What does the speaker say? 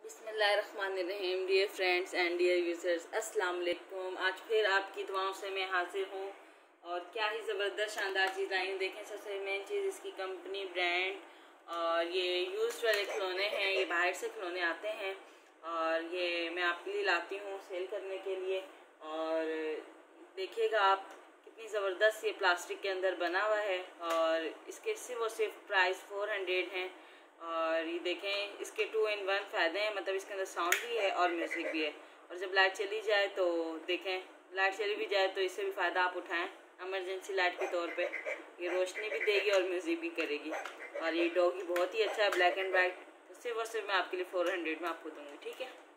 बिस्मिल्लाहिर्रहमानिर्रहीम। Dear friends and dear users, अस्सलाम वालेकुम। आज फिर आपकी दुआओं से मैं हाजिर हूँ और क्या ही ज़बरदस्त शानदार चीज़ आई। देखें, सबसे मेन चीज़ इसकी कंपनी, ब्रांड, और ये यूज्ड वाले खिलौने हैं। ये बाहर से खिलौने आते हैं और ये मैं आपके लिए लाती हूँ सेल करने के लिए। और देखिएगा आप कितनी ज़बरदस्त ये प्लास्टिक के अंदर बना हुआ है और इसके सिर्फ प्राइस 400 हैं। और ये देखें, इसके 2 in 1 फ़ायदे हैं, मतलब इसके अंदर साउंड भी है और म्यूज़िक भी है। और जब लाइट चली जाए तो देखें, लाइट चली भी जाए तो इससे भी फ़ायदा आप उठाएं एमरजेंसी लाइट के तौर पे। ये रोशनी भी देगी और म्यूज़िक भी करेगी। और ये डॉगी बहुत ही अच्छा है, ब्लैक एंड वाइट। तो सिर्फ और सिर्फ मैं आपके लिए 400 में आपको दूँगी, ठीक है।